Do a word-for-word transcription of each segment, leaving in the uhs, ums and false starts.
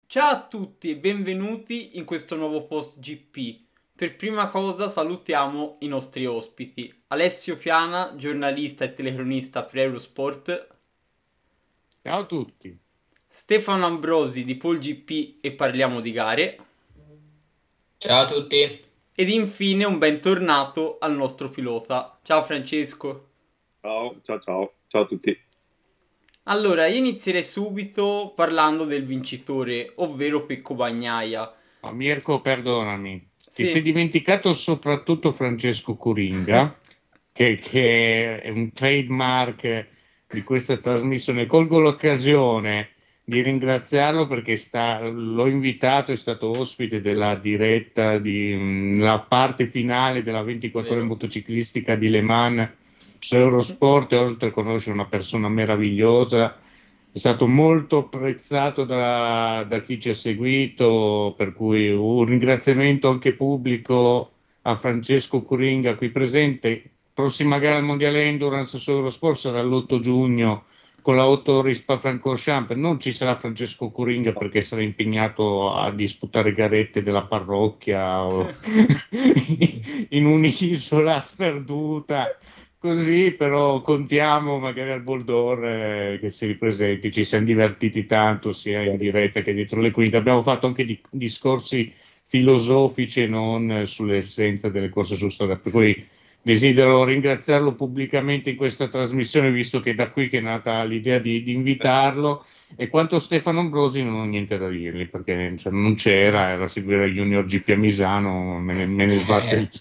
Ciao a tutti e benvenuti in questo nuovo post G P. Per prima cosa salutiamo i nostri ospiti. Alessio Piana, giornalista e telecronista per Eurosport. Ciao a tutti. Stefano Ambrosi di Pol G P e Parliamo di Gare. Ciao a tutti. Ed infine un bentornato al nostro pilota. Ciao Francesco. Ciao, ciao, ciao, ciao a tutti. Allora, io inizierei subito parlando del vincitore, ovvero Pecco Bagnaia. No, Mirko, perdonami, ti sei Sì. dimenticato soprattutto Francesco Coringa, che, che è un trademark di questa trasmissione. Colgo l'occasione di ringraziarlo perché sta, l'ho invitato, è stato ospite della diretta, di, mh, la parte finale della ventiquattro ore Vero. motociclistica di Le Mans su Eurosport, e oltre a conoscere una persona meravigliosa, è stato molto apprezzato da, da chi ci ha seguito, per cui un ringraziamento anche pubblico a Francesco Coringa qui presente. Prossima gara al Mondiale Endurance su Eurosport sarà l'otto giugno con la otto Spa-Francorchamps. Non ci sarà Francesco Coringa perché sarà impegnato a disputare garette della parrocchia o in un'isola sperduta. Così però contiamo magari al Boldor eh, che si ripresenti, ci siamo divertiti tanto sia in diretta che dietro le quinte, abbiamo fatto anche di- discorsi filosofici e non eh, sull'essenza delle corse su strada, per cui desidero ringraziarlo pubblicamente in questa trasmissione, visto che è da qui che è nata l'idea di, di invitarlo. E quanto a Stefano Ambrosi non ho niente da dirgli, perché cioè, non c'era, era a seguire il Junior G P a Misano, me ne, me ne sbatte il...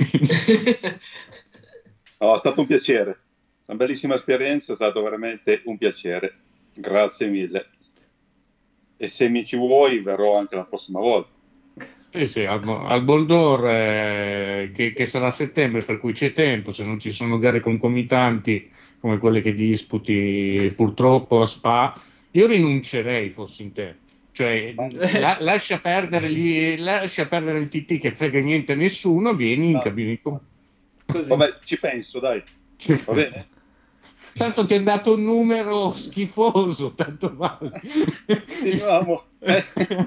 No, è stato un piacere, una bellissima esperienza, è stato veramente un piacere. Grazie mille. E se mi ci vuoi, verrò anche la prossima volta. Sì, sì, al, al Boldor eh, che, che sarà a settembre, per cui c'è tempo, se non ci sono gare concomitanti come quelle che disputi purtroppo a Spa, io rinuncerei fossi in te. Cioè, la- lascia perdere, gli- lascia perdere il T T che frega niente a nessuno, vieni in Ah, cabina di com- Così. Vabbè, ci penso, dai. Va bene? Tanto ti è dato un numero schifoso, tanto vale. Continuiamo. Eh.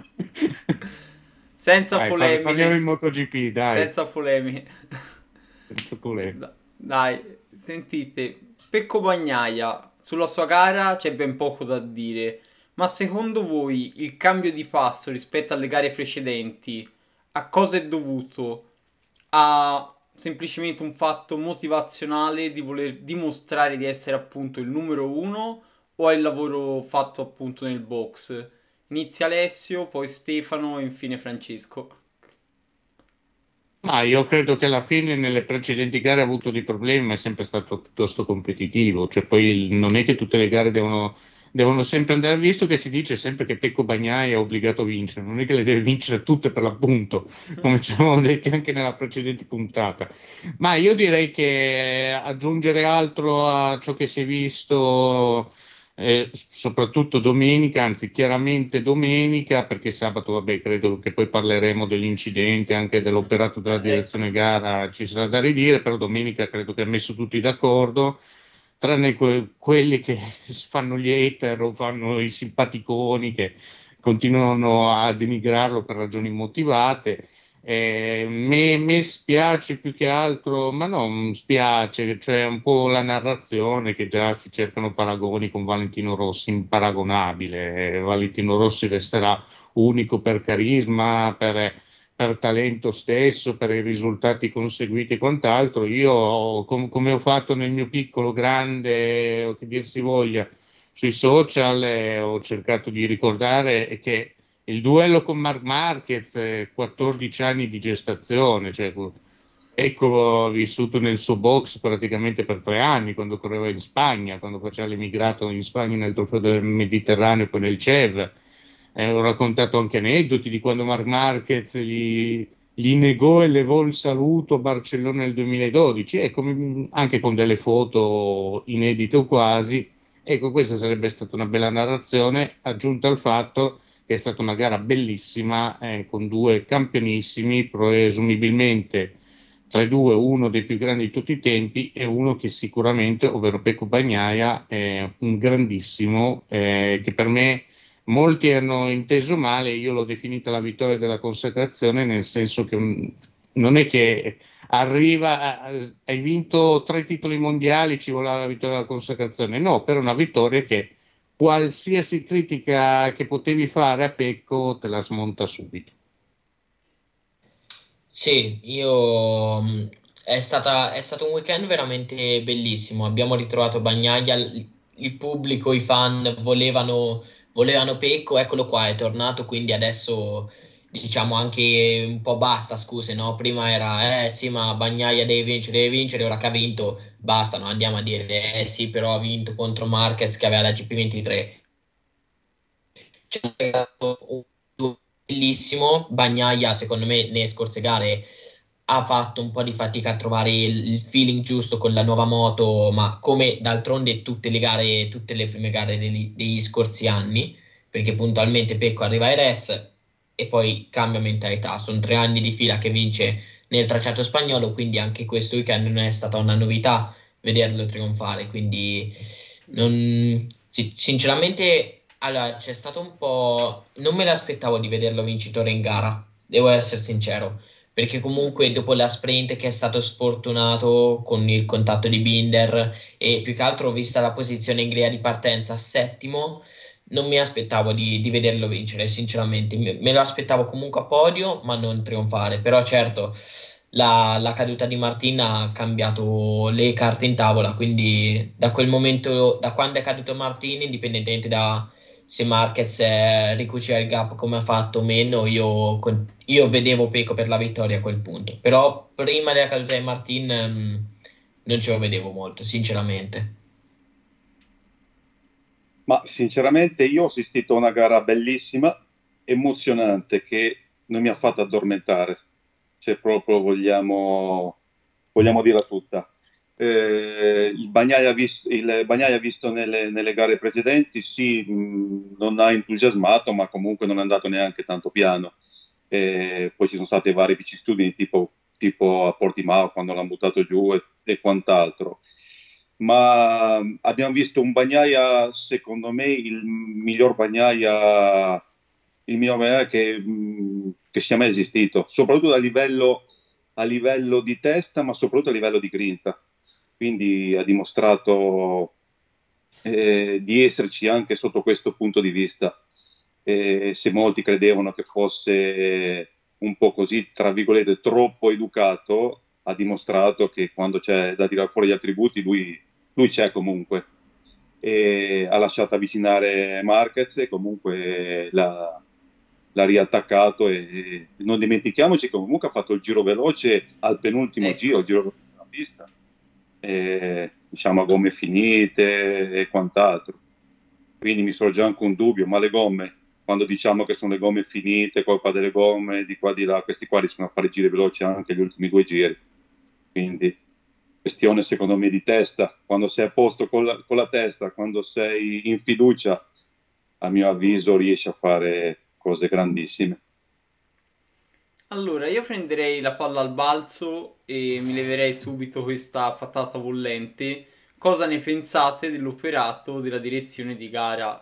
Senza Dai, polemiche. parliamo in MotoGP, dai. Senza polemiche. Senza polemiche. Da- Dai, sentite, Pecco Bagnaia, sulla sua gara c'è ben poco da dire, ma secondo voi il cambio di passo rispetto alle gare precedenti a cosa è dovuto? A semplicemente un fatto motivazionale di voler dimostrare di essere appunto il numero uno o al lavoro fatto appunto nel box? Inizia Alessio, poi Stefano e infine Francesco. Ma io credo che alla fine nelle precedenti gare ha avuto dei problemi, ma è sempre stato piuttosto competitivo. Cioè, poi il- non è che tutte le gare devono, devono sempre andare, visto che si dice sempre che Pecco Bagnaia è obbligato a vincere, non è che le deve vincere tutte per l'appunto, come ci avevamo detto anche nella precedente puntata. Ma io direi che aggiungere altro a ciò che si è visto, eh, soprattutto domenica, anzi chiaramente domenica, perché sabato, vabbè, credo che poi parleremo dell'incidente, anche dell'operato della Eh, ecco. direzione gara, ci sarà da ridire, però domenica credo che ha messo tutti d'accordo, tranne que- quelli che fanno gli hater o fanno i simpaticoni che continuano a denigrarlo per ragioni immotivate. Eh, me, me spiace più che altro, ma non spiace, cioè un po' la narrazione che già si cercano paragoni con Valentino Rossi, imparagonabile. Eh, Valentino Rossi resterà unico per carisma, per, per talento stesso, per i risultati conseguiti e quant'altro. Io, com- come ho fatto nel mio piccolo, grande, o che dir si voglia, sui social, eh, ho cercato di ricordare che il duello con Marc Marquez, eh, quattordici anni di gestazione, cioè, ecco, ho vissuto nel suo box praticamente per tre anni, quando correva in Spagna, quando faceva l'emigrato in Spagna nel Trofeo del Mediterraneo e poi nel C E V. Eh, ho raccontato anche aneddoti di quando Marc Marquez gli, gli negò e levò il saluto a Barcellona nel duemiladodici, ecco, m- anche con delle foto inedite o quasi. Ecco, questa sarebbe stata una bella narrazione, aggiunta al fatto che è stata una gara bellissima, eh, con due campionissimi, presumibilmente tra i due uno dei più grandi di tutti i tempi e uno che sicuramente, ovvero Pecco Bagnaia, è un grandissimo, eh, che per me molti hanno inteso male, io l'ho definita la vittoria della consacrazione, nel senso che un, non è che arriva, hai vinto tre titoli mondiali, ci voleva la vittoria della consacrazione, no, per una vittoria che qualsiasi critica che potevi fare a Pecco te la smonta subito. Sì, io mh, è stata, è stato un weekend veramente bellissimo. Abbiamo ritrovato Bagnaia, il, il pubblico, i fan volevano, volevano Pecco, eccolo qua, è tornato, quindi adesso diciamo anche un po' basta, scuse, no? Prima era, eh sì, ma Bagnaia deve vincere, deve vincere, ora che ha vinto, basta, no? Andiamo a dire, eh sì, però ha vinto contro Marquez che aveva la G P ventitré. C'è stato un duo bellissimo. Bagnaia, secondo me, nelle scorse gare ha fatto un po' di fatica a trovare il, il feeling giusto con la nuova moto, ma come d'altronde tutte le gare, tutte le prime gare degli, degli scorsi anni, perché puntualmente Pecco arriva ai Reds e poi cambia mentalità. Sono tre anni di fila che vince nel tracciato spagnolo, quindi anche questo weekend non è stata una novità vederlo trionfare, quindi non, sì, sinceramente allora, c'è stato un po'. Non me l'aspettavo di vederlo vincitore in gara, devo essere sincero, perché comunque dopo la sprint che è stato sfortunato con il contatto di Binder e più che altro vista la posizione in griglia di partenza settimo, non mi aspettavo di, di vederlo vincere, sinceramente. Me, me lo aspettavo comunque a podio, ma non trionfare. Però certo, la, la caduta di Martin ha cambiato le carte in tavola, quindi da quel momento, da quando è caduto Martin, indipendentemente da se Marquez eh, ricuciva il gap come ha fatto o meno, io, con- io vedevo Pecco per la vittoria a quel punto. Però prima della caduta di Martin ehm, non ce lo vedevo molto, sinceramente. Ma sinceramente io ho assistito a una gara bellissima, emozionante, che non mi ha fatto addormentare, se proprio vogliamo, vogliamo dirla tutta. Eh, il Bagnaia visto, il Bagnaia visto nelle, nelle gare precedenti, sì, mh, non ha entusiasmato, ma comunque non è andato neanche tanto piano. Eh, poi ci sono stati vari vicissitudini, tipo, tipo a Portimao quando l'hanno buttato giù e, e quant'altro. Ma mh, abbiamo visto un Bagnaia, secondo me, il miglior Bagnaia, il miglior Bagnaia che, mh, che sia mai esistito, soprattutto a livello, a livello di testa, ma soprattutto a livello di grinta. Quindi ha dimostrato eh, di esserci anche sotto questo punto di vista. Eh, se molti credevano che fosse un po' così, tra virgolette, troppo educato, ha dimostrato che quando c'è da tirare fuori gli attributi, lui, lui c'è comunque. E ha lasciato avvicinare Marquez e comunque l'ha, l'ha riattaccato. E, e non dimentichiamoci che comunque ha fatto il giro veloce al penultimo Ecco. giro, il giro veloce della pista. E, diciamo a gomme finite e quant'altro. Quindi mi sorge anche un dubbio, ma le gomme, quando diciamo che sono le gomme finite, colpa delle gomme, di qua di là, questi qua riescono a fare giri veloci anche gli ultimi due giri. Quindi questione secondo me di testa, quando sei a posto con la, con la testa, quando sei in fiducia, a mio avviso riesci a fare cose grandissime. Allora, io prenderei la palla al balzo e mi leverei subito questa patata bollente. Cosa ne pensate dell'operato della direzione di gara?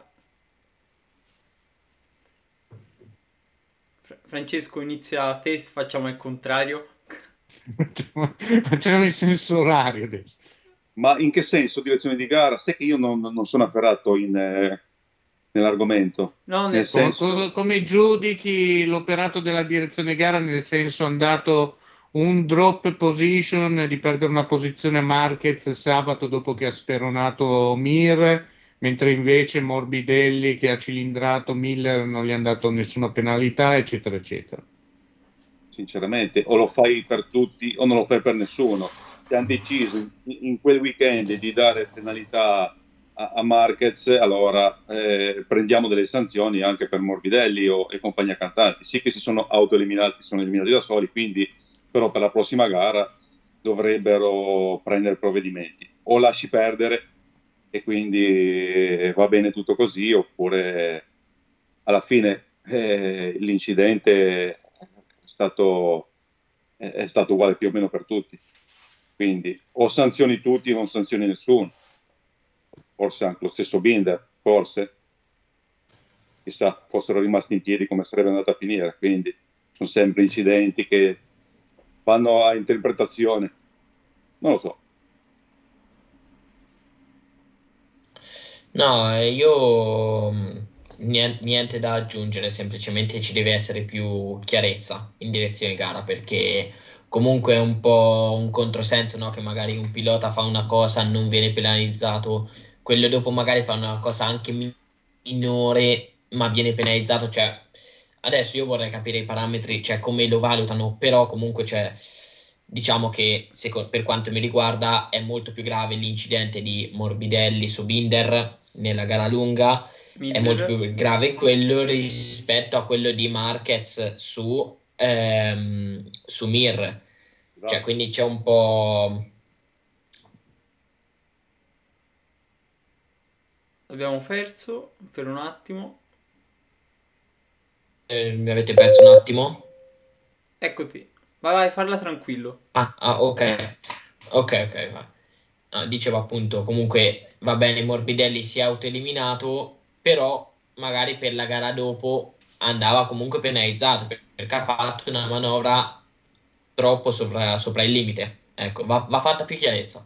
Fra- Francesco, inizia a te, facciamo il contrario. Facciamo facciamo il senso orario adesso. Ma in che senso direzione di gara? Sai che io non, non sono afferrato in, eh, nell'argomento, No, nel nel Co- senso... senso, co- come giudichi l'operato della direzione gara, nel senso è andato un drop position di perdere una posizione a Marquez sabato dopo che ha speronato Mir, mentre invece Morbidelli che ha cilindrato Miller non gli ha dato nessuna penalità, eccetera, eccetera. Sinceramente, o lo fai per tutti o non lo fai per nessuno. Se hanno deciso in, in quel weekend di dare penalità a, a Marquez, allora eh, prendiamo delle sanzioni anche per Morbidelli o, e compagnia cantanti. Sì che si sono autoeliminati, si sono eliminati da soli, quindi però per la prossima gara dovrebbero prendere provvedimenti. O lasci perdere e quindi eh, va bene tutto così, oppure alla fine eh, l'incidente è stato, è, è stato uguale più o meno per tutti. Quindi o sanzioni tutti o non sanzioni nessuno. Forse anche lo stesso Binder, forse. chissà, fossero rimasti in piedi come sarebbe andata a finire. Quindi sono sempre incidenti che vanno a interpretazione, non lo so. No, eh, io mh, nien- niente da aggiungere, semplicemente ci deve essere più chiarezza in direzione gara, perché comunque è un po' un controsenso, no? Che magari un pilota fa una cosa, non viene penalizzato, quello dopo magari fa una cosa anche mi- minore, ma viene penalizzato. Cioè, adesso io vorrei capire i parametri, cioè come lo valutano, però comunque c'è. Diciamo che seco- per quanto mi riguarda è molto più grave l'incidente di Morbidelli su Binder nella gara lunga, è molto Miller, più grave quello rispetto a quello di Marquez su, ehm, su Mir. Cioè, Esatto. quindi c'è un po'. abbiamo perso per un attimo. eh, mi avete perso un attimo? Eccoti. Vai, vai, parla tranquillo. Ah, ah, ok. Ok, ok, va. No, dicevo appunto, comunque va bene, Morbidelli si è autoeliminato, però magari per la gara dopo andava comunque penalizzato per- perché ha fatto una manovra troppo sopra, sopra il limite. Ecco, va, va fatta più chiarezza.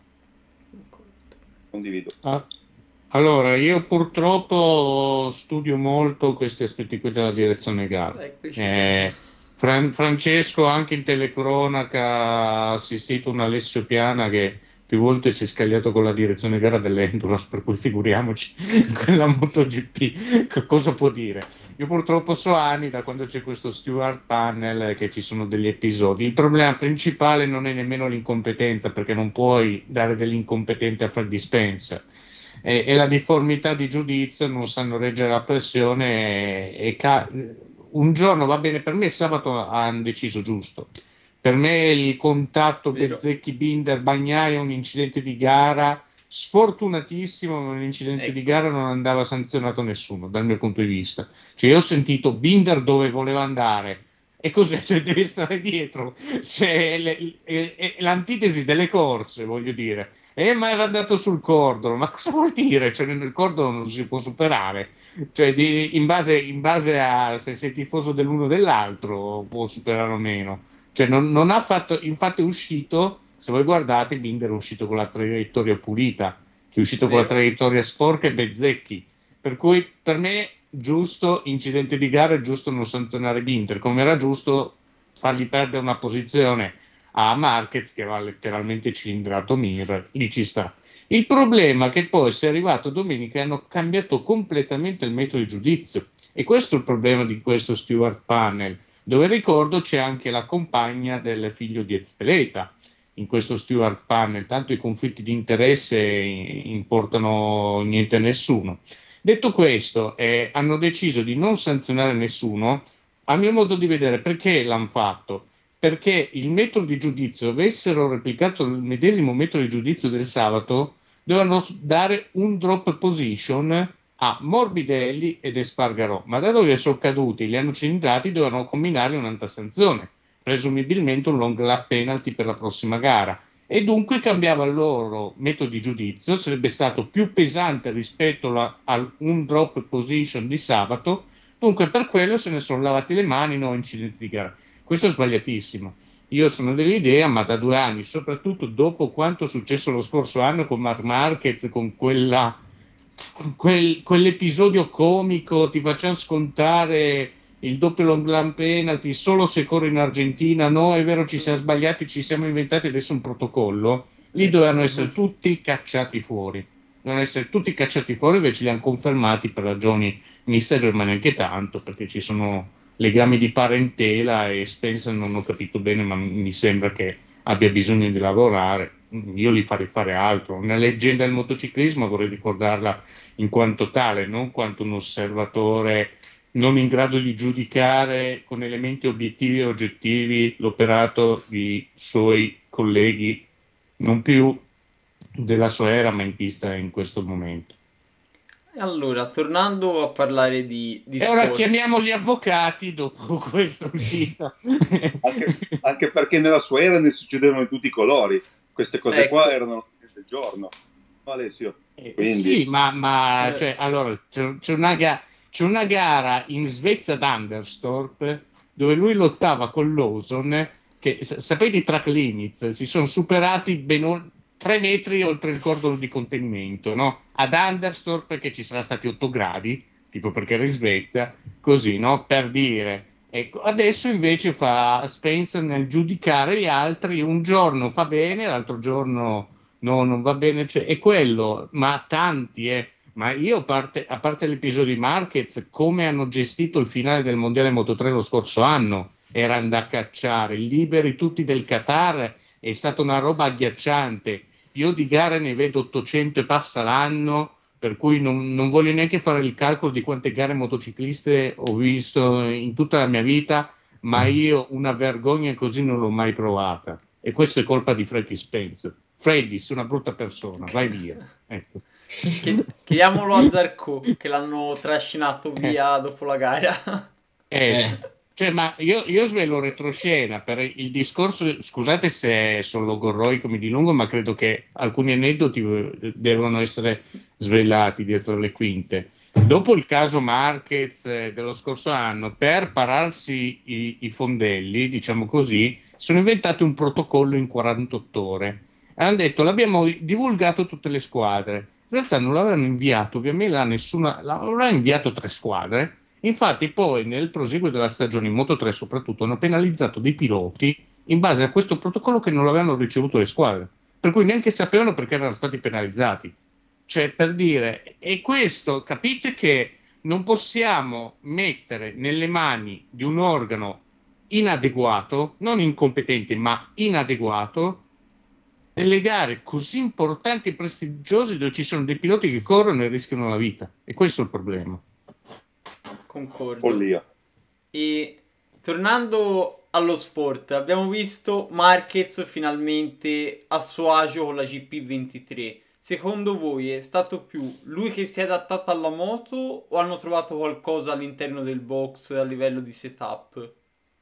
Condivido. Ah, allora, io purtroppo studio molto questi aspetti qui della direzione gara. Eccoci. Eh, Fran- Francesco anche in telecronaca ha assistito un Alessio Piana che più volte si è scagliato con la direzione gara dell'Endurance, per cui figuriamoci quella MotoGP che cosa può dire. Io purtroppo so anni da quando c'è questo steward panel che ci sono degli episodi. Il problema principale non è nemmeno l'incompetenza, perché non puoi dare dell'incompetente a Fred Dispenser. E, e la difformità di giudizio, non sanno reggere la pressione e, e ca- un giorno va bene per me, sabato hanno deciso giusto. Per me il contatto Vero. Bezzecchi-Binder-Bagnaia è un incidente di gara sfortunatissimo, ma un incidente Ecco. di gara non andava sanzionato nessuno dal mio punto di vista. Cioè io ho sentito Binder dove voleva andare e cos'è? Cioè, deve stare dietro. Cioè, le- è- è l'antitesi delle corse, voglio dire. Eh, ma era andato sul cordolo, ma cosa vuol dire? Cioè, nel cordolo non si può superare. Cioè, di- in base, in base a se sei tifoso dell'uno o dell'altro, può superare o meno. Cioè, non, non ha fatto, infatti è uscito, se voi guardate, Binder è uscito con la traiettoria pulita, che è uscito con la Vero. traiettoria sporca e Bezzecchi. Per cui, per me, giusto, incidente di gara, è giusto non sanzionare Binder, come era giusto fargli perdere una posizione a Marquez che aveva letteralmente cilindrato Mir, lì ci sta. Il problema è che poi si è arrivato domenica e hanno cambiato completamente il metodo di giudizio, e questo è il problema di questo steward panel, dove ricordo c'è anche la compagna del figlio di Ezpeleta in questo steward panel, tanto i conflitti di interesse importano niente a nessuno. Detto questo, eh, hanno deciso di non sanzionare nessuno. A mio modo di vedere, perché l'hanno fatto? Perché il metodo di giudizio, avessero replicato il medesimo metodo di giudizio del sabato, dovevano dare un drop position a Morbidelli ed Espargarò, ma da dove sono caduti, li hanno cilindrati, dovevano combinare un'altra sanzione, presumibilmente un long lap penalty per la prossima gara, e dunque cambiava il loro metodo di giudizio, sarebbe stato più pesante rispetto a, a un drop position di sabato, dunque per quello se ne sono lavati le mani, no incidenti di gara. Questo è sbagliatissimo. Io sono dell'idea, ma da due anni, soprattutto dopo quanto è successo lo scorso anno con Marc Marquez, con quella, quel, quell'episodio comico, ti facciamo scontare il doppio long run penalty solo se corre in Argentina, no è vero ci siamo sbagliati, ci siamo inventati adesso un protocollo, lì Ecco. dovevano essere tutti cacciati fuori, dovevano essere tutti cacciati fuori, invece li hanno confermati per ragioni misteriose, ma neanche tanto, perché ci sono legami di parentela e Spencer non ho capito bene, ma mi sembra che abbia bisogno di lavorare. Io li farei fare altro. Una leggenda del motociclismo vorrei ricordarla in quanto tale, non quanto un osservatore non in grado di giudicare con elementi obiettivi e oggettivi l'operato di suoi colleghi, non più della sua era, ma in pista in questo momento. Allora, tornando a parlare di, di E ora sport. chiamiamo gli avvocati dopo questa uscita. Anche, anche perché nella sua era ne succedevano di tutti i colori. Queste cose Ecco. qua erano del giorno. No, Alessio? Eh, Quindi, sì, ma, ma Eh. cioè, allora, c'è, c'è una ga- c'è una gara in Svezia ad Anderstorp dove lui lottava con Lawson, che sapete i track limits si sono superati ben tre metri oltre il cordolo di contenimento, no? Ad Anderstorp, perché ci saranno stati otto gradi, tipo perché era in Svezia, così, no? Per dire. Ecco, adesso invece fa Spencer nel giudicare gli altri, un giorno fa bene, l'altro giorno no, non va bene, cioè, è quello, ma tanti, eh. Ma io, a parte, a parte l'episodio di Marquez, come hanno gestito il finale del Mondiale Moto tre lo scorso anno, erano da cacciare, liberi tutti del Qatar, è stata una roba agghiacciante. Io di gare ne vedo ottocento e passa l'anno, per cui non, non voglio neanche fare il calcolo di quante gare motocicliste ho visto in tutta la mia vita, ma io una vergogna così non l'ho mai provata. E questo è colpa di Freddy Spencer. Freddy, sei una brutta persona, vai via. Ecco. Chiediamolo a Zarco, che l'hanno trascinato via eh. dopo la gara. Eh, eh. Cioè, ma io, io svelo retroscena per il discorso, scusate se sono logorroico, mi dilungo, ma credo che alcuni aneddoti devono essere svelati dietro le quinte. Dopo il caso Marquez eh, dello scorso anno, per pararsi i, i fondelli, diciamo così, sono inventati un protocollo in quarantotto ore. Hanno detto, l'abbiamo divulgato tutte le squadre. In realtà non l'avevano inviato, ovviamente la nessuna, l'aveva inviato tre squadre. Infatti poi nel proseguo della stagione in Moto tre soprattutto hanno penalizzato dei piloti in base a questo protocollo che non l'avevano ricevuto le squadre, per cui neanche sapevano perché erano stati penalizzati. Cioè, per dire, e questo capite che non possiamo mettere nelle mani di un organo inadeguato, non incompetente ma inadeguato, delle gare così importanti e prestigiose dove ci sono dei piloti che corrono e rischiano la vita, e questo è il problema. Concordo. Follia. E tornando allo sport, abbiamo visto Marquez finalmente a suo agio con la G P ventitré. Secondo voi è stato più lui che si è adattato alla moto o hanno trovato qualcosa all'interno del box a livello di setup?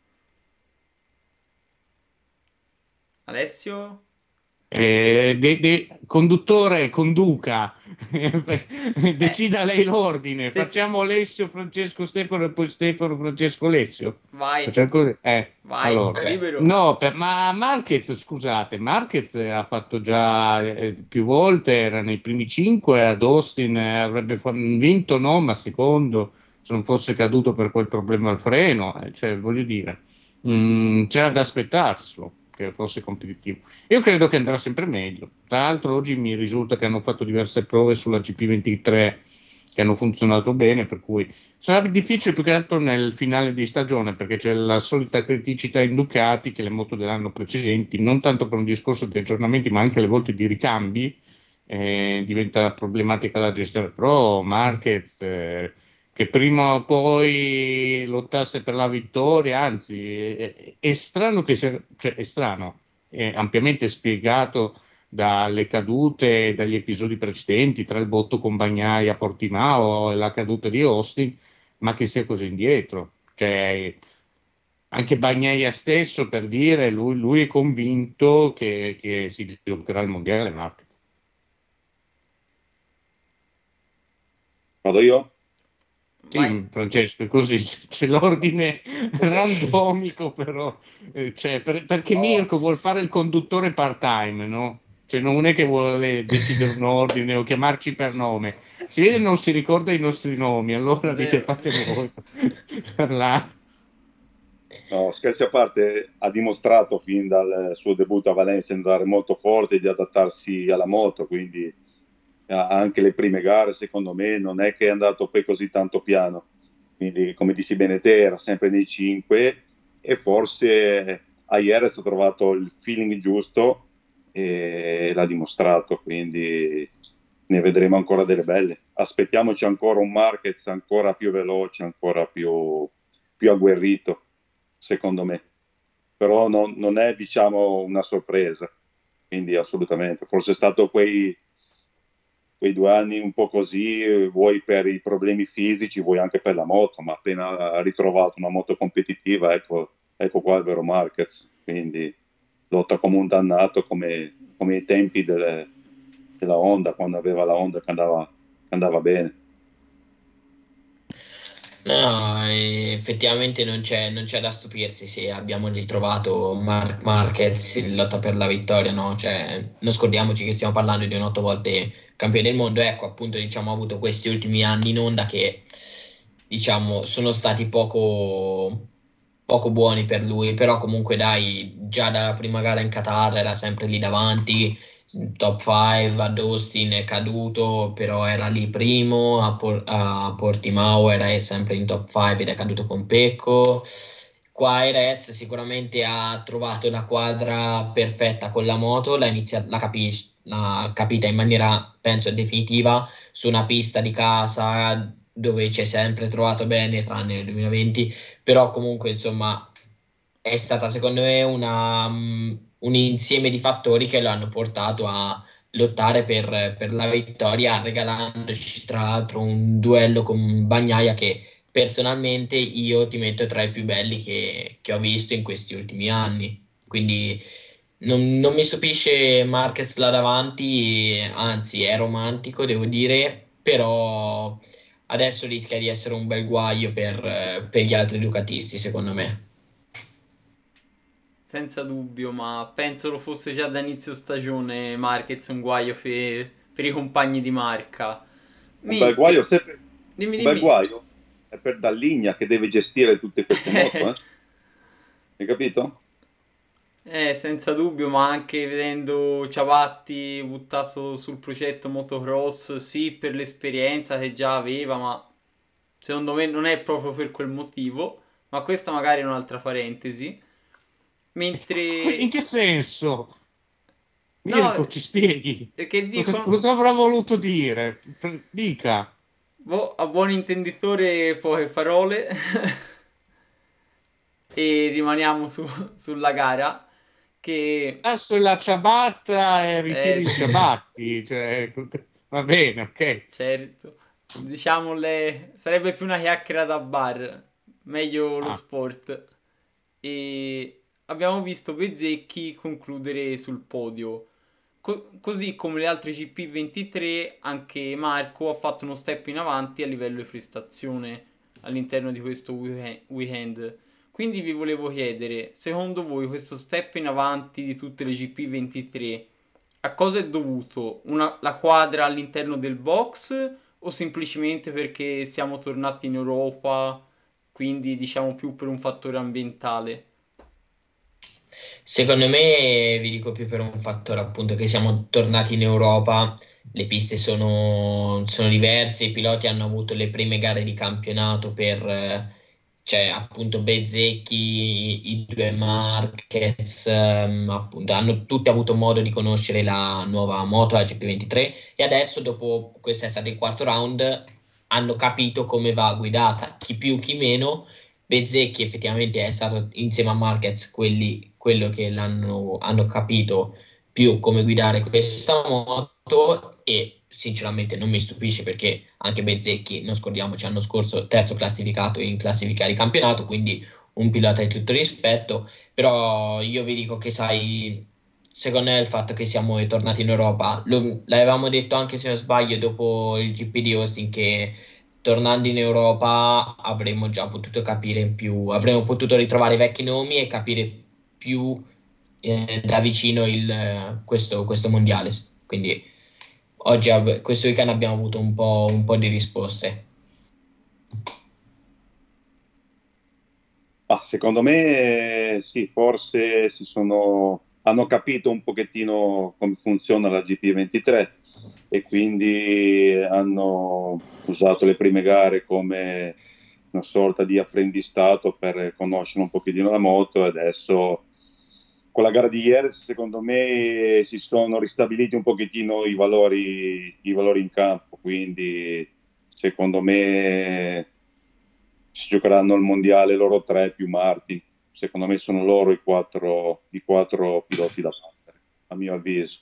Alessio? Eh, de, de, conduttore, conduca, decida lei l'ordine. Se- Facciamo Alessio, Francesco, Stefano e poi Stefano, Francesco, Alessio. Vai, Facciamo così? Eh, vai, allora. libero. No, per, ma Marquez, scusate, Marquez ha fatto già eh, più volte, era nei primi cinque ad Austin, eh, avrebbe fa- vinto, no, ma secondo, se non fosse caduto per quel problema al freno, eh, cioè voglio dire, mh, c'era da aspettarselo che fosse competitivo. Io credo che andrà sempre meglio. Tra l'altro oggi mi risulta che hanno fatto diverse prove sulla G P ventitré che hanno funzionato bene, per cui sarà difficile più che altro nel finale di stagione, perché c'è la solita criticità in Ducati che le moto dell'anno precedenti, non tanto per un discorso di aggiornamenti, ma anche alle volte di ricambi, eh, diventa problematica la gestione. Però Marquez, eh, che prima o poi lottasse per la vittoria, anzi, è, è strano che sia, cioè è strano, è ampiamente spiegato dalle cadute, dagli episodi precedenti, tra il botto con Bagnaia a Portimao e la caduta di Austin, ma che sia così indietro. Cioè, anche Bagnaia stesso, per dire, lui, lui è convinto che, che si giocherà il mondiale, Marco. Vado io? Sì, Vai. Francesco, è così c'è l'ordine randomico, però eh, cioè, per- perché No. Mirko vuol fare il conduttore part-time, no? Cioè, non è che vuole decidere un ordine o chiamarci per nome. Si vede che non si ricorda i nostri nomi, allora vi Vero. fate voi parlare. No, scherzi a parte, ha dimostrato fin dal suo debutto a Valencia di andare molto forte e di adattarsi alla moto, quindi anche le prime gare secondo me non è che è andato poi così tanto piano, quindi come dici bene te era sempre nei cinque e forse a ieri si è trovato il feeling giusto e l'ha dimostrato, quindi ne vedremo ancora delle belle. Aspettiamoci ancora un Marquez ancora più veloce, ancora più, più agguerrito secondo me, però non, non è diciamo una sorpresa, quindi assolutamente forse è stato quei quei due anni un po' così, vuoi per i problemi fisici, vuoi anche per la moto, ma appena ha ritrovato una moto competitiva, ecco, ecco qua il vero Marquez, quindi lotta come un dannato, come, come ai tempi delle, della Honda, quando aveva la Honda che andava, che andava bene. No, eh, effettivamente non c'è, non c'è da stupirsi se abbiamo ritrovato Marc Marquez in lotta per la vittoria, no? Cioè, non scordiamoci che stiamo parlando di un otto volte campione del mondo. Ecco, appunto, diciamo, ha avuto questi ultimi anni in onda che, diciamo, sono stati poco, poco buoni per lui, però comunque dai, già dalla prima gara in Qatar era sempre lì davanti, top cinque ad Austin è caduto, però era lì primo, a, Por- a Portimao era sempre in top cinque ed è caduto con Pecco. Qua Erez sicuramente ha trovato la quadra perfetta con la moto, l'ha, iniziata, l'ha, capi- l'ha capita in maniera, penso, definitiva su una pista di casa dove ci è sempre trovato bene, tranne nel duemilaventi, però comunque insomma è stata secondo me una, um, un insieme di fattori che lo hanno portato a lottare per, per la vittoria, regalandoci tra l'altro un duello con Bagnaia che personalmente io ti metto tra i più belli che, che ho visto in questi ultimi anni. Quindi non, non mi stupisce Marquez là davanti, anzi è romantico, devo dire, però adesso rischia di essere un bel guaio per, per gli altri ducatisti, secondo me. Senza dubbio, ma penso lo fosse già da inizio stagione Marquez un guaio per, per i compagni di marca. Un bel Mick, guaio, sempre, dimmi un bel dimmi. guaio è per Dalligna che deve gestire tutte queste moto, eh? Hai capito? Eh, senza dubbio, ma anche vedendo Ciabatti buttato sul progetto motocross, sì, per l'esperienza che già aveva, ma secondo me non è proprio per quel motivo. Ma questa magari è un'altra parentesi. In Mentre, che senso? no, Mirko, ci spieghi? perché Cosa, dicono, cosa avrà voluto dire? Dica. boh, a buon intenditore poche parole. E rimaniamo su- sulla gara che, Adesso la ciabatta e eh ritiri i sì, ciabatti, cioè, va bene, ok. certo, diciamo le... sarebbe più una chiacchiera da bar, meglio lo Ah, sport. E abbiamo visto Bezzecchi concludere sul podio. Co- così come le altre G P ventitré, anche Marco ha fatto uno step in avanti a livello di prestazione all'interno di questo weekend. weekend. Quindi vi volevo chiedere, secondo voi questo step in avanti di tutte le G P ventitré a cosa è dovuto? Una- la quadra all'interno del box o semplicemente perché siamo tornati in Europa, quindi diciamo più per un fattore ambientale? Secondo me, vi dico più per un fattore appunto che siamo tornati in Europa, le piste sono, sono diverse, i piloti hanno avuto le prime gare di campionato per, eh, cioè appunto Bezzecchi, i, i due Marquez, ehm, appunto hanno tutti avuto modo di conoscere la nuova moto, la G P ventitré, e adesso dopo questo è stato il quarto round, hanno capito come va guidata, chi più chi meno. Bezzecchi effettivamente è stato insieme a Marquez quelli, quello che l'hanno hanno capito più come guidare questa moto e sinceramente non mi stupisce perché anche Bezzecchi, non scordiamoci, l'anno scorso terzo classificato in classifica di campionato, quindi un pilota di tutto rispetto, però io vi dico che sai, secondo me il fatto che siamo tornati in Europa, lo, l'avevamo detto anche se non sbaglio dopo il G P di Austin che tornando in Europa avremmo già potuto capire in più, avremmo potuto ritrovare i vecchi nomi e capire più eh, da vicino il, questo, questo mondiale. Quindi oggi, ab- questo weekend abbiamo avuto un po', un po' di risposte. Ma secondo me eh, sì, forse si sono, hanno capito un pochettino come funziona la G P ventitré e quindi hanno usato le prime gare come una sorta di apprendistato per conoscere un pochettino la moto e adesso con la gara di ieri secondo me si sono ristabiliti un pochettino i valori, i valori in campo, quindi secondo me si giocheranno il mondiale loro tre più Martin. Secondo me sono loro i quattro, i quattro piloti da battere, a mio avviso.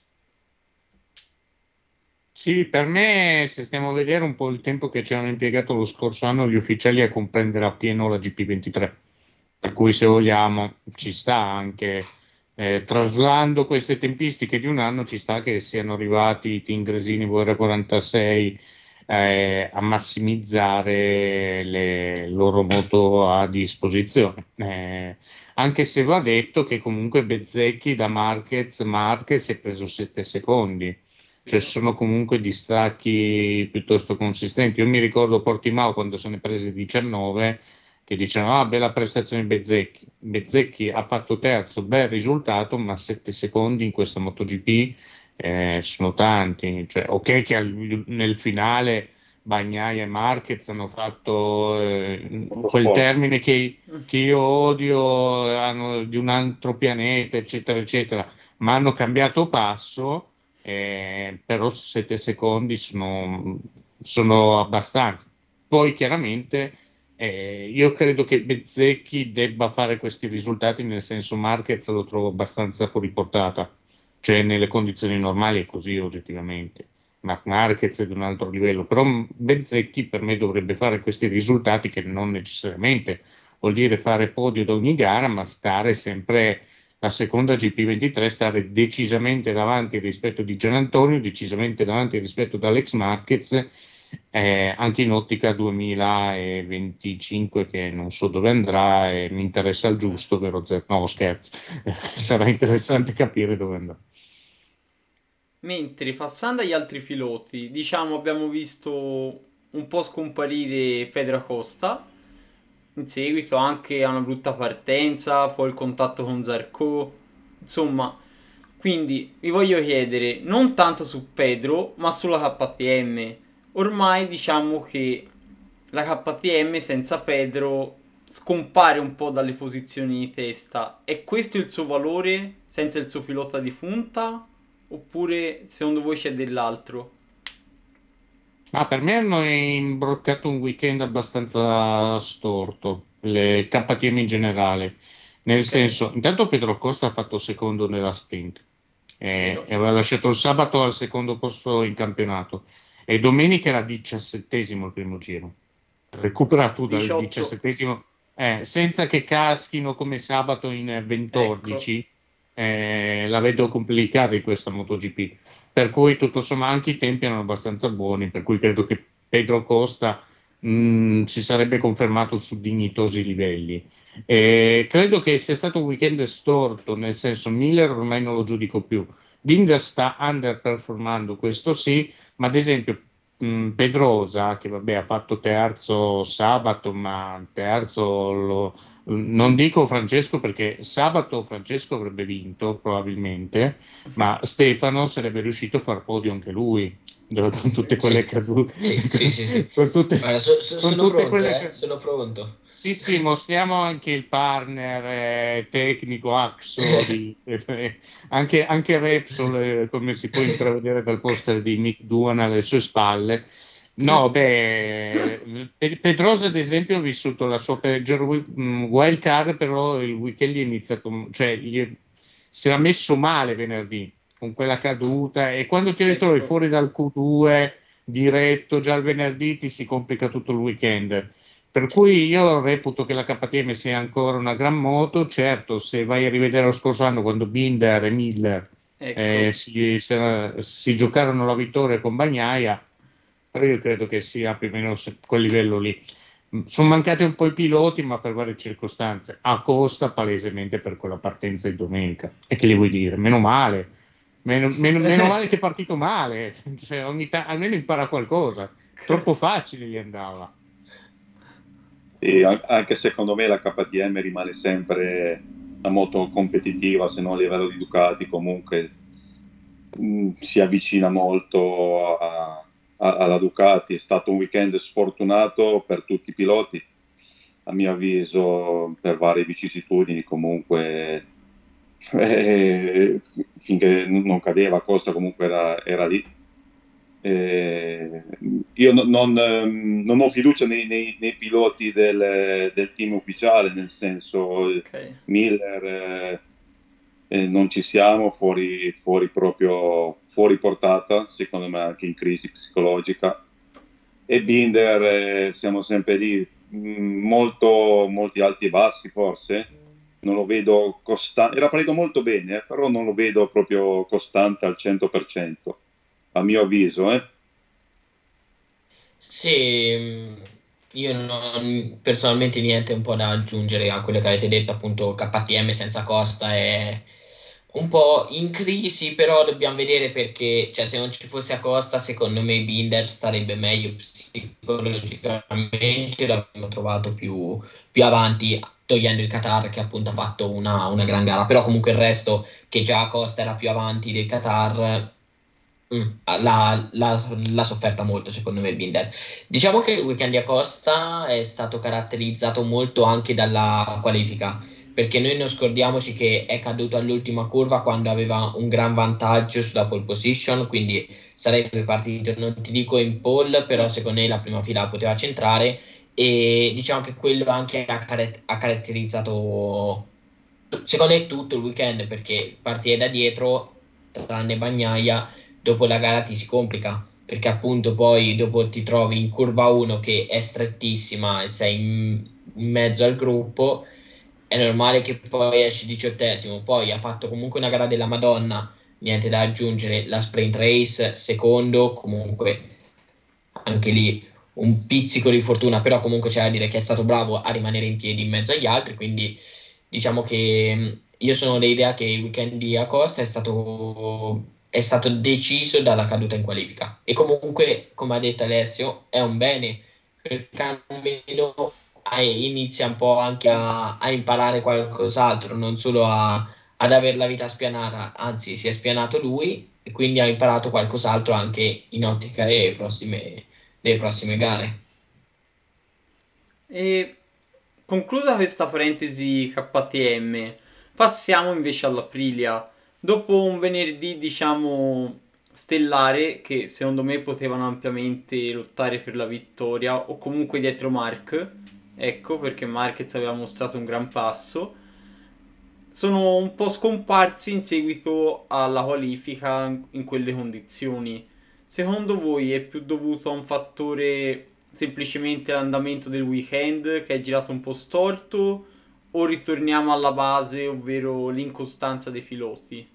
sì, per me, se stiamo a vedere un po' il tempo che ci hanno impiegato lo scorso anno gli ufficiali a comprendere appieno la G P ventitré, per cui se vogliamo ci sta anche, eh, traslando queste tempistiche di un anno, ci sta che siano arrivati i Team Gresini V R quarantasei eh, a massimizzare le loro moto a disposizione. Eh, anche se va detto che comunque Bezzecchi da Marquez, Marquez si è preso sette secondi, cioè sono comunque distacchi piuttosto consistenti. Io mi ricordo Portimao quando se ne prese diciannove, che dicevano ah, bella prestazione di Bezzecchi. Bezzecchi ha fatto terzo, bel risultato, ma sette secondi in questa MotoGP eh, sono tanti. Cioè, ok che al- nel finale Bagnaia e Marquez hanno fatto eh, Uno quel sport. termine che, che io odio, hanno di un altro pianeta, eccetera, eccetera, ma hanno cambiato passo, eh, però sette secondi sono, sono abbastanza. Poi chiaramente eh, io credo che Bezzecchi debba fare questi risultati, nel senso Marquez lo trovo abbastanza fuori portata, cioè nelle condizioni normali è così oggettivamente. Marc Marquez è di un altro livello, però Bezzecchi per me dovrebbe fare questi risultati che non necessariamente vuol dire fare podio da ogni gara, ma stare sempre la seconda G P ventitré, stare decisamente davanti rispetto di Gian Antonio, decisamente davanti rispetto ad Alex Marquez, eh, anche in ottica duemilaventicinque che non so dove andrà e mi interessa il giusto, vero Zé? No, scherzo, sarà interessante capire dove andrà. Mentre passando agli altri piloti, diciamo abbiamo visto un po' scomparire Pedro Acosta, in seguito anche a una brutta partenza, poi il contatto con Zarco, insomma, quindi vi voglio chiedere non tanto su Pedro, ma sulla K T M. Ormai diciamo che la K T M senza Pedro scompare un po' dalle posizioni di testa. È questo il suo valore senza il suo pilota di punta? Oppure secondo voi c'è dell'altro? Ma per me hanno imbroccato un weekend abbastanza storto, le K T M in generale, nel Ok, senso, intanto Pedro Costa ha fatto secondo nella sprint eh, vero? e aveva lasciato il sabato al secondo posto in campionato e domenica era diciassettesimo il primo giro. Recupera tu dal diciotto, diciassettesimo eh, senza che caschino come sabato in ecco. ventordici, eh, la vedo complicata in questa MotoGP. Per cui tutto sommato anche i tempi erano abbastanza buoni, per cui credo che Pedro Costa mh, si sarebbe confermato su dignitosi livelli. E credo che sia stato un weekend storto, nel senso Miller ormai non lo giudico più. Binder sta underperformando, questo sì, ma ad esempio mh, Pedrosa, che vabbè ha fatto terzo sabato, ma terzo lo, non dico Francesco perché sabato Francesco avrebbe vinto probabilmente, ma Stefano sarebbe riuscito a far podio anche lui, dove- con tutte quelle Sì, cadute, sì, sì, sì, sì. con tutte, Guarda, so- so- con sono tutte pronto, quelle eh, ca- sono pronto. Sì, sì, mostriamo anche il partner eh, tecnico Axo di Stefano, anche, anche Repsol, eh, come si può intravedere dal poster di Mick Duan alle sue spalle. No, beh, Pe- Pedrosa ad esempio ha vissuto la sua peggior wi- mh, wild card, però il weekend gli è iniziato, cioè gli- si era messo male venerdì con quella caduta e quando ti ritrovi Ecco. fuori dal Q due diretto già il venerdì ti si complica tutto il weekend. Per Cioè, cui io reputo che la K T M sia ancora una gran moto. Certo, se vai a rivedere lo scorso anno quando Binder e Miller eh, Ecco. si, si- si giocarono la vittoria con Bagnaia, però io credo che sia più o meno se- quel livello lì. Sono mancati un po' i piloti, ma per varie circostanze. A Costa, palesemente per quella partenza di domenica. E che gli vuoi dire? Meno male. Meno, meno- meno male che è partito male. Cioè, ogni ta- almeno impara qualcosa. Troppo facile gli andava. E an- anche secondo me la K T M rimane sempre una moto competitiva, se non a livello di Ducati, comunque mh, si avvicina molto a- a- alla Ducati. È stato un weekend sfortunato per tutti i piloti, a mio avviso, per varie vicissitudini. Comunque, eh, f- finché non cadeva, Costa comunque era, era lì. Eh, io no- non, ehm, non ho fiducia nei, nei- nei piloti del, del team ufficiale, nel senso eh, Ok. Miller, eh, eh, non ci siamo, fuori, fuori proprio fuori portata, secondo me anche in crisi psicologica. E Binder, eh, siamo sempre lì, mh, molto, molti alti e bassi forse. Non lo vedo costante, era partito molto bene, eh, però non lo vedo proprio costante al cento per cento, a mio avviso, eh. Sì, mh, io non ho personalmente niente un po' da aggiungere a quello che avete detto, appunto K T M senza Costa è un po' in crisi, però dobbiamo vedere perché, cioè se non ci fosse Acosta, secondo me Binder starebbe meglio psicologicamente, l'avremmo trovato più, più avanti, togliendo il Qatar che appunto ha fatto una, una gran gara, però comunque il resto, che già Acosta era più avanti del Qatar, mm, l'ha, l'ha- l'ha sofferta molto secondo me Binder. Diciamo che il weekend di Acosta è stato caratterizzato molto anche dalla qualifica, perché noi non scordiamoci che è caduto all'ultima curva quando aveva un gran vantaggio sulla pole position, quindi sarebbe partito, non ti dico in pole, però secondo me la prima fila la poteva centrare e diciamo che quello anche ha, car- ha caratterizzato secondo me tutto il weekend, perché partire da dietro, tranne Bagnaia, dopo la gara ti si complica, perché appunto poi dopo ti trovi in curva uno che è strettissima e sei in, in mezzo al gruppo, è normale che poi esci diciottesimo, poi ha fatto comunque una gara della Madonna, niente da aggiungere, la sprint race, secondo, comunque anche lì un pizzico di fortuna, però comunque c'è da dire che è stato bravo a rimanere in piedi in mezzo agli altri, quindi diciamo che mh, io sono dell'idea che il weekend di Acosta è stato, è stato deciso dalla caduta in qualifica e comunque, come ha detto Alessio, è un bene, perché almeno hai- inizia un po' anche a, a imparare qualcos'altro, non solo a- ad avere la vita spianata, anzi si è spianato lui e quindi ha imparato qualcos'altro anche in ottica delle prossime, delle prossime gare. E conclusa questa parentesi K T M, passiamo invece all'Aprilia. Dopo un venerdì, diciamo, stellare, che secondo me potevano ampiamente lottare per la vittoria, o comunque dietro Mark, ecco, perché Marquez aveva mostrato un gran passo, sono un po' scomparsi in seguito alla qualifica in quelle condizioni. Secondo voi è più dovuto a un fattore semplicemente l'andamento del weekend che è girato un po' storto o ritorniamo alla base, ovvero l'incostanza dei piloti?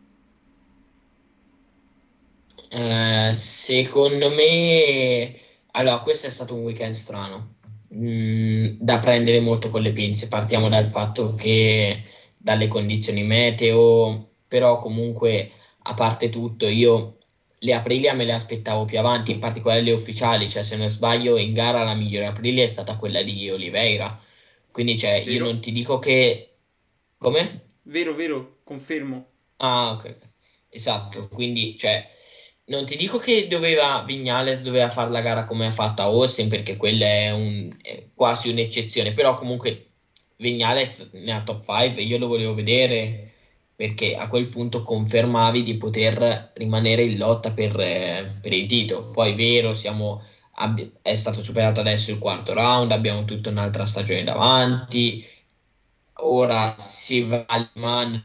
Eh, secondo me, allora, questo è stato un weekend strano, Mm, da prendere molto con le pinze. Partiamo dal fatto che dalle condizioni meteo, però comunque, a parte tutto, io le Aprilia me le aspettavo più avanti, in particolare le ufficiali, cioè se non sbaglio in gara la migliore Aprilia è stata quella di Oliveira, quindi cioè, io Vero? non ti dico che... Come? Vero, vero, confermo. Ah, ok, ok. Esatto, quindi cioè, non ti dico che doveva Vignales doveva fare la gara come ha fatto a Austin, perché quella è, un, è quasi un'eccezione, però comunque Vignales nella top cinque io lo volevo vedere perché a quel punto confermavi di poter rimanere in lotta per, eh, per il titolo. Poi vero, siamo, abbi- è stato superato adesso il quarto round, abbiamo tutta un'altra stagione davanti, ora si va al man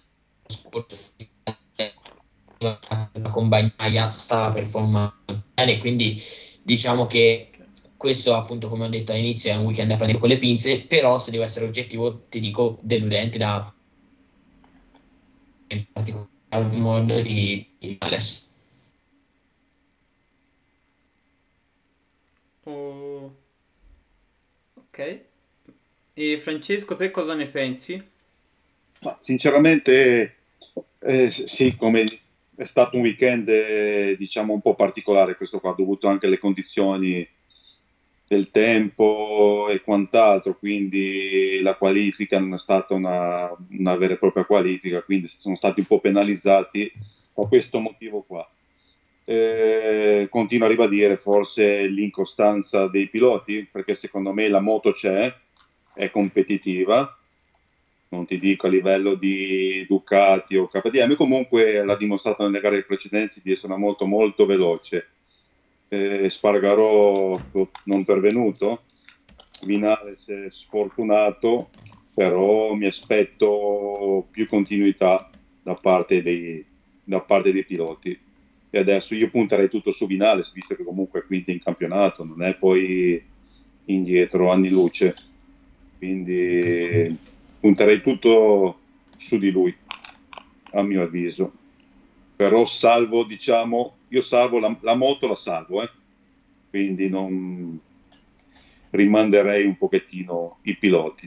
la compagnia sta performando bene, quindi diciamo che questo appunto come ho detto all'inizio è un weekend da prendere con le pinze, però se devo essere oggettivo ti dico deludente da in particolar modo di, di Alex. Oh, ok. E Francesco, te cosa ne pensi? Ma sinceramente, eh, sì, come è stato un weekend, eh, diciamo, un po' particolare questo qua, dovuto anche alle condizioni del tempo e quant'altro, quindi la qualifica non è stata una, una vera e propria qualifica, quindi sono stati un po' penalizzati da questo motivo qua. Eh, continuo a ribadire forse l'incostanza dei piloti, perché secondo me la moto c'è, è competitiva, non ti dico a livello di Ducati o K T M, comunque l'ha dimostrato nelle gare precedenti di essere molto molto veloce. Eh, Spargarò non pervenuto, Vinales è sfortunato, però mi aspetto più continuità da parte dei, da parte dei piloti. E adesso io punterei tutto su Vinales, visto che comunque è quinto in campionato, non è poi indietro anni luce. Quindi punterei tutto su di lui, a mio avviso. Però salvo, diciamo, io salvo la, la moto, la salvo, eh. quindi non rimanderei un pochettino i piloti.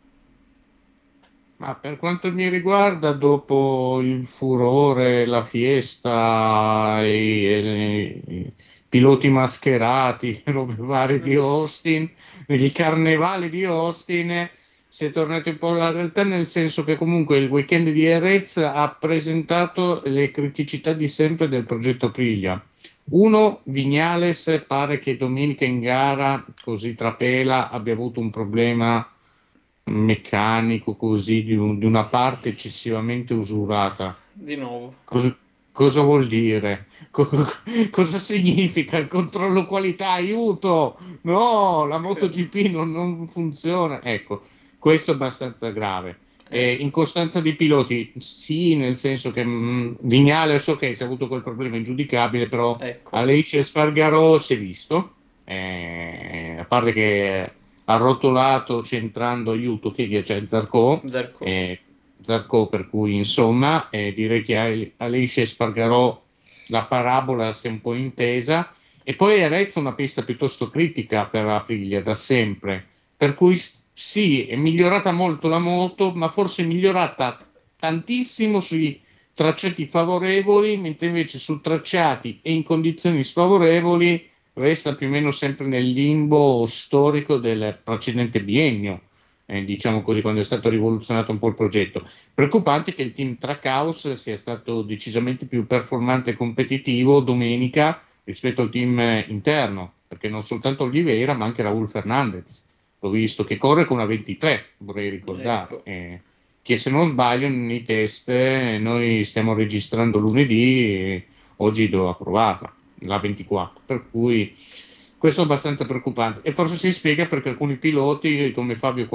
Ma per quanto mi riguarda, dopo il furore, la fiesta, i, i- i piloti mascherati, robe varie di Austin, il carnevale di Austin, si è tornato un po' alla realtà, nel senso che comunque il weekend di Jerez ha presentato le criticità di sempre del progetto Aprilia. Uno, Vignales pare che domenica in gara, così trapela, abbia avuto un problema meccanico così di, un- di una parte eccessivamente usurata. Di nuovo. Cosa, cosa vuol dire? Co- cosa significa il controllo qualità? Aiuto! No, la MotoGP non, non funziona. Ecco, questo è abbastanza grave. Eh, Eh, incostanza di piloti, sì, nel senso che mh, Vignales, ok, si è avuto quel problema ingiudicabile, però ecco, Aleix Espargarò si è visto, eh, a parte che ha rotolato centrando aiuto che c'è Zarco, Zarco. eh, Zarco, per cui insomma eh, direi che Aleix Espargarò la parabola si è un po' intesa, e poi Arezzo è una pista piuttosto critica per Aprilia da sempre, per cui s- sì, è migliorata molto la moto, ma forse è migliorata tantissimo sui tracciati favorevoli, mentre invece su tracciati e in condizioni sfavorevoli resta più o meno sempre nel limbo storico del precedente biennio, eh, diciamo così, quando è stato rivoluzionato un po' il progetto. Preoccupante che il team Trackhouse sia stato decisamente più performante e competitivo domenica rispetto al team eh, interno, perché non soltanto Oliveira, ma anche Raul Fernandez. L'ho visto che corre con una ventitré, vorrei ricordare. Ecco. eh, che se non sbaglio nei test eh, noi stiamo registrando lunedì e oggi devo approvarla, la ventiquattro, per cui questo è abbastanza preoccupante e forse si spiega perché alcuni piloti come Fabio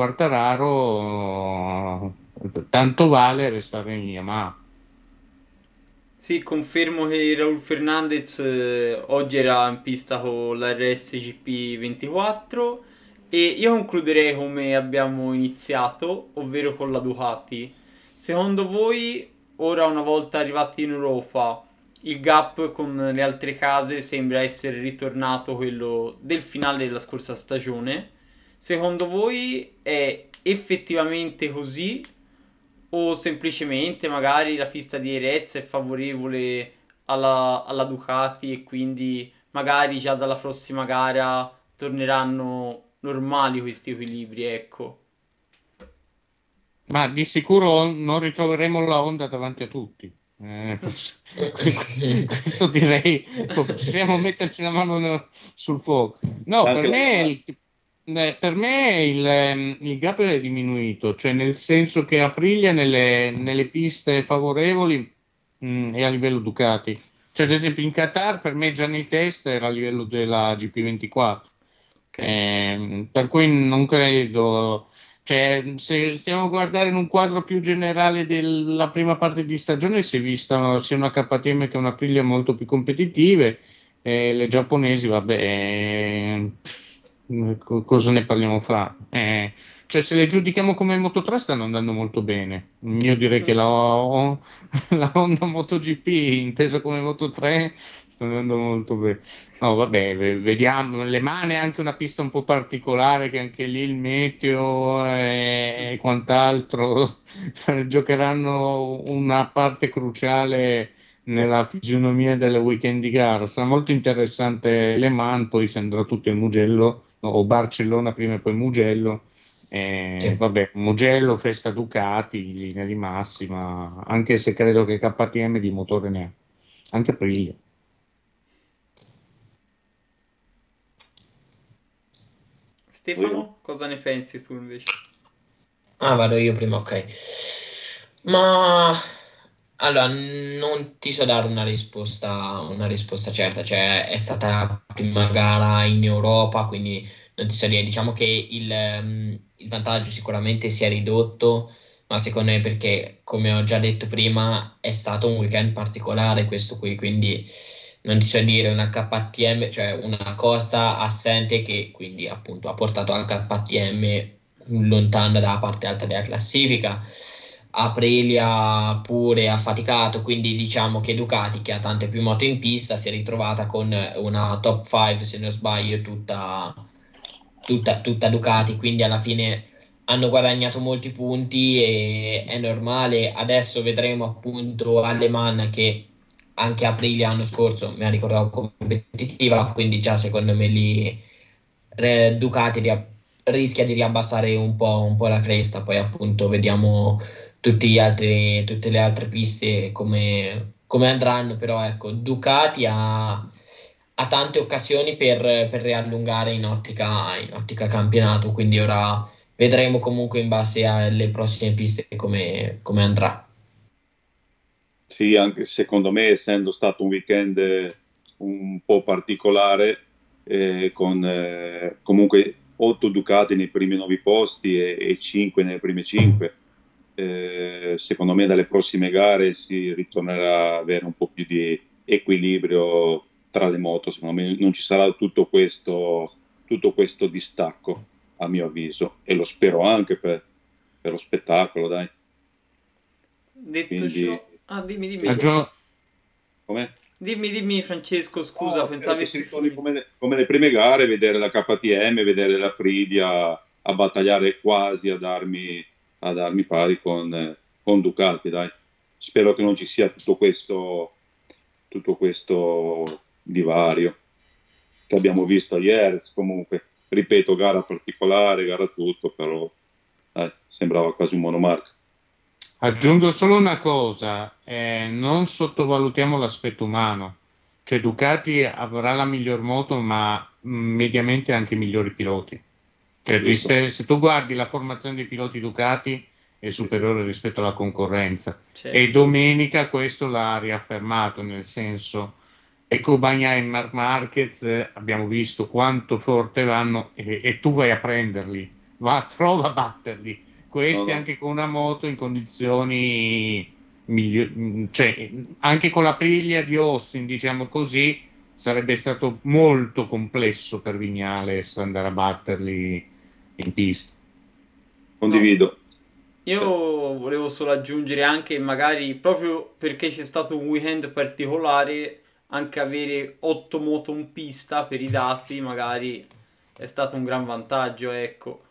Quartararo eh, tanto vale restare in Yamaha. Sì, confermo che Raul Fernandez eh, oggi era in pista con l'R S G P ventiquattro e io concluderei come abbiamo iniziato, ovvero con la Ducati. Secondo voi, ora una volta arrivati in Europa, il gap con le altre case sembra essere ritornato quello del finale della scorsa stagione? Secondo voi è effettivamente così? O semplicemente magari la pista di Jerez è favorevole alla, alla Ducati e quindi magari già dalla prossima gara torneranno normali questi equilibri, ecco. Ma di sicuro non ritroveremo la Honda davanti a tutti. Eh, questo direi, possiamo metterci la mano no- sul fuoco. No, Anche per la me, Yamaha. il, eh, per me il, ehm, il gap è diminuito, cioè nel senso che Aprilia nelle, nelle piste favorevoli mh, è a livello Ducati. Cioè, ad esempio, in Qatar per me già nei test era a livello della G P ventiquattro. Ok, Ehm, per cui non credo, cioè, se stiamo a guardare in un quadro più generale della prima parte di stagione, si è vista sia una K T M che una Aprilia molto più competitive, e le giapponesi, vabbè, eh, co- cosa ne parliamo fra? Eh, cioè, se le giudichiamo come Moto tre stanno andando molto bene. Io direi che la, la Honda MotoGP, intesa come Moto tre, sta andando molto bene. No, vabbè, ve- vediamo. Le Mani è anche una pista un po' particolare, che anche lì il meteo e quant'altro giocheranno una parte cruciale nella fisionomia del weekend di gara. Sarà molto interessante Le Mans, poi si andrà tutto in Mugello, no, o Barcellona prima e poi Mugello. Eh, Sì. vabbè, Mugello, festa Ducati, in linea di massima, anche se credo che K T M di motore ne ha, anche Aprilia. Stefano, cosa ne pensi tu invece? Ah, vado io prima, ok. Ma allora, non ti so dare una risposta, una risposta certa, cioè è stata la prima gara in Europa, quindi non ti so dire, diciamo che il, ehm, il vantaggio sicuramente si è ridotto, ma secondo me perché, come ho già detto prima, è stato un weekend particolare questo qui, quindi non ti so dire una K T M, cioè una Costa assente che quindi appunto ha portato la K T M lontana dalla parte alta della classifica. Aprilia pure ha faticato, quindi diciamo che Ducati, che ha tante più moto in pista, si è ritrovata con una top cinque, se non sbaglio, tutta, tutta, tutta Ducati, quindi alla fine hanno guadagnato molti punti e è normale. Adesso vedremo appunto alle Man che anche Aprilia l'anno scorso mi ha ricordato competitiva, quindi già secondo me lì eh, Ducati ria- rischia di riabbassare un po', un po' la cresta, poi appunto vediamo tutti gli altri, tutte le altre piste come, come andranno, però ecco, Ducati ha, ha tante occasioni per, per riallungare in ottica, in ottica campionato, quindi ora vedremo comunque in base alle prossime piste come, come andrà. Sì, anche secondo me, essendo stato un weekend eh, un po' particolare, eh, con eh, comunque otto Ducati nei primi nove posti e, e cinque nelle prime cinque, eh, secondo me dalle prossime gare si ritornerà ad avere un po' più di equilibrio tra le moto. Secondo me non ci sarà tutto questo, tutto questo distacco, a mio avviso, e lo spero anche per, per lo spettacolo, dai. Detto Quindi, ciò, ah, dimmi, dimmi. vedo- Aggiung- com'è? Dimmi, dimmi Francesco, scusa, No, pensavo spero che si avessi ritorni finito. come le, come le prime gare, vedere la K T M, vedere la Aprilia a battagliare quasi ad armi, ad armi pari con, eh, con Ducati, dai. Spero che non ci sia tutto questo, tutto questo divario che abbiamo visto ieri. Comunque, ripeto, gara particolare, gara tutto, però dai, sembrava quasi un monomarca. Aggiungo solo una cosa, eh, non sottovalutiamo l'aspetto umano, cioè Ducati avrà la miglior moto, ma mh, mediamente anche i migliori piloti. Cioè, Giusto? rispe- se tu guardi la formazione dei piloti Ducati è superiore rispetto alla concorrenza. E Certo. domenica questo l'ha riaffermato, nel senso, ecco Bagnaia e Marc Marquez, eh, abbiamo visto quanto forte vanno e, e tu vai a prenderli, va, trova a batterli. No, Questi no. anche con una moto in condizioni migliori, cioè anche con la priglia di Austin, diciamo così, sarebbe stato molto complesso per Vignales andare a batterli in pista. No, Condivido. io volevo solo aggiungere anche, magari proprio perché c'è stato un weekend particolare, anche avere otto moto in pista per i dati, magari è stato un gran vantaggio, ecco.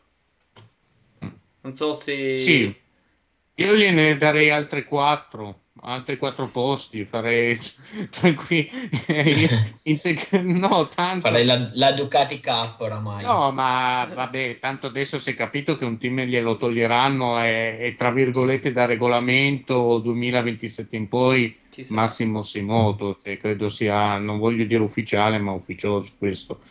Non so se... Sì, io gliene darei altre quattro, altri quattro posti, farei tranquilli. No, Farei tanto. la, la Ducati Cup oramai. No, ma vabbè, tanto adesso si è capito che un team glielo toglieranno e, e tra virgolette da regolamento duemilaventisette in poi Ci sarà. massimo sei moto, cioè credo sia, non voglio dire ufficiale, ma ufficioso questo.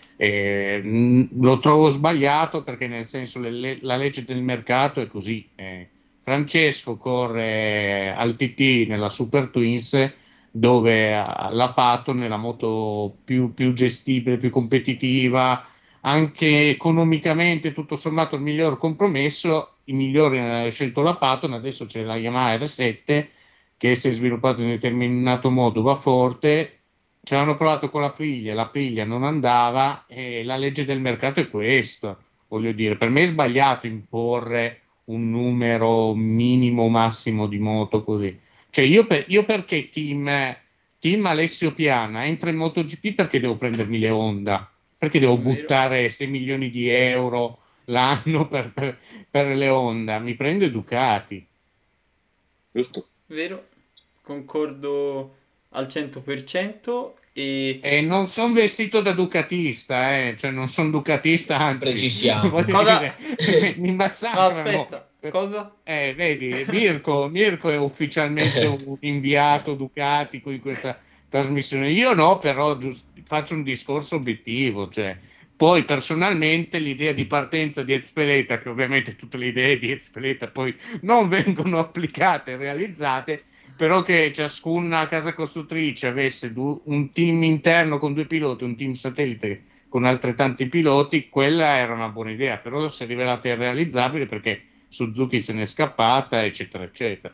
Eh, mh, lo trovo sbagliato perché nel senso le- le- la legge del mercato è così. eh. Francesco corre al T T nella Super Twins dove ha la Pato nella moto più, più gestibile, più competitiva, anche economicamente tutto sommato il miglior compromesso. Il migliore ha scelto la Patton, adesso c'è la Yamaha R sette che si è sviluppato in un determinato modo, va forte. Ci hanno provato con la Priglia, la Priglia non andava e la legge del mercato è questa. Voglio dire, per me è sbagliato imporre un numero minimo massimo di moto così. Cioè io, per- io perché team, team Alessio Piana entra in MotoGP perché devo prendermi le Honda? Perché devo Vero, buttare sei milioni di euro l'anno per, per- per le Honda? Mi prendo i Ducati. Giusto? vero. Concordo al cento per cento e... E non sono vestito da ducatista, eh, cioè non sono ducatista, anzi, Precisiamo. voglio Cosa... dire, mi No, massacrano. aspetta, cosa? Eh, vedi, Mirko, Mirko è ufficialmente un inviato Ducati in questa trasmissione. Io no, però gius- faccio un discorso obiettivo, cioè, poi personalmente l'idea di partenza di Ezpeleta, che ovviamente tutte le idee di Ezpeleta poi non vengono applicate e realizzate, però che ciascuna casa costruttrice avesse du- un team interno con due piloti, un team satellite con altrettanti piloti, quella era una buona idea, però si è rivelata irrealizzabile perché Suzuki se n'è scappata, eccetera, eccetera.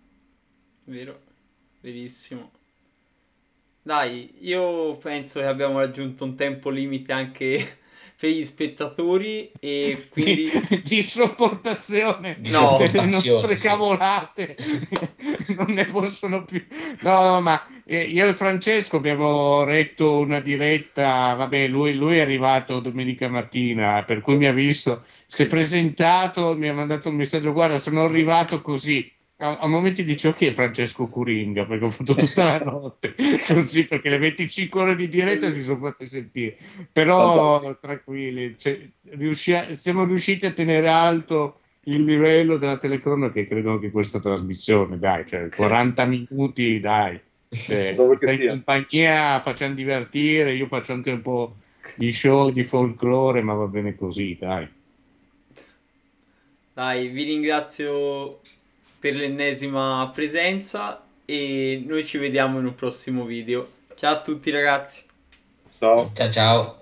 Vero, verissimo. Dai, io penso che abbiamo raggiunto un tempo limite anche per gli spettatori e quindi di, di sopportazione Di No. delle sopportazione, nostre sì. cavolate. Non ne possono più. No, ma eh, io e Francesco abbiamo retto una diretta, vabbè, lui, lui è arrivato domenica mattina, per cui mi ha visto, si è presentato, mi ha mandato un messaggio, guarda, sono arrivato così. A, a momenti dicevo che è Francesco Curinga, perché ho fatto tutta la notte così, perché le venticinque ore di diretta si sono fatte sentire. Però tranquilli, cioè, riusci- siamo riusciti a tenere alto il livello della telecronaca, che credo anche questa trasmissione, dai, cioè quaranta minuti, dai, cioè, Dove si che sta in sia. compagnia, facciamo divertire, io faccio anche un po' di show di folklore, ma va bene così, dai. dai, vi ringrazio per l'ennesima presenza e noi ci vediamo in un prossimo video. Ciao a tutti ragazzi. Ciao. Ciao ciao.